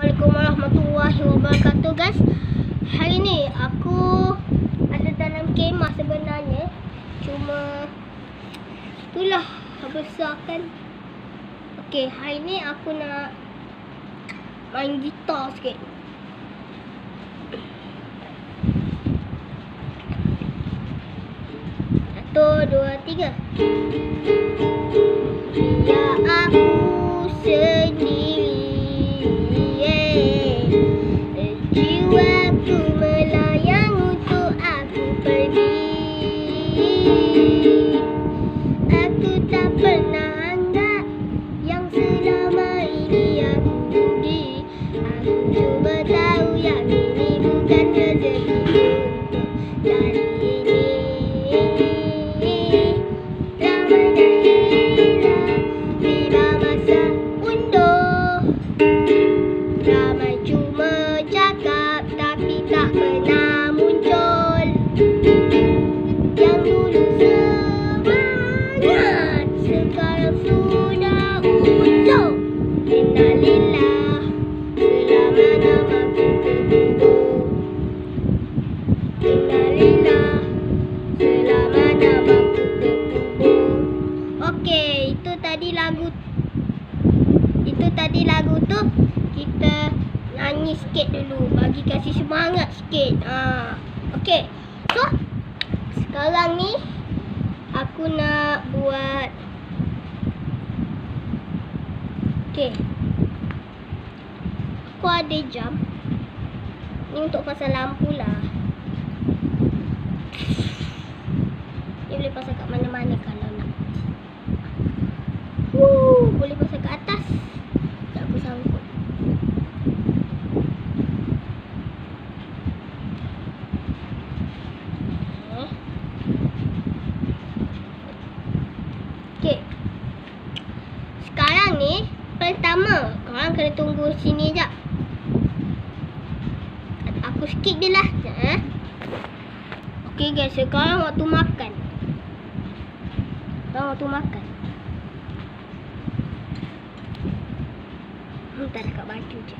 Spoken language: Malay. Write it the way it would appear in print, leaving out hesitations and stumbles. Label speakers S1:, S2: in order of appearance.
S1: Assalamualaikum warahmatullahi wabarakatuh guys. Hari ni aku ada dalam kemah sebenarnya. Cuma itulah besar kan. Okey, hari ni aku nak main gitar sikit. Satu, dua, tiga. Ya aku sendiri, jiwaku melayang untuk aku pergi. Aku tak pernah anggap yang selama ini aku rugi. Aku cuma tahu yang ini bukan rezekiku untuk dari ini. Ramai cuma cakap tapi tak pernah muncul. Yang dulu semangat sekarang sudah usung. Innalillah, selama namaku terkubur. Innalillah, selama namaku terkubur. Okey, itu tadi lagu tu kita nyanyi sikit dulu, bagi kasih semangat sikit. Okey. So, sekarang ni aku nak buat. Okey. Aku ada jam. Ni untuk pasang lampu lah. Ni boleh pasang kat mana-mana kalau nak. Boleh pasang kat atas. Tak aku sangkut. Okey. Sekarang ni pertama, korang kena tunggu sini jap. Aku skip je lah. Okey guys, sekarang waktu makan. Waktu makan. Tak dekat baju je.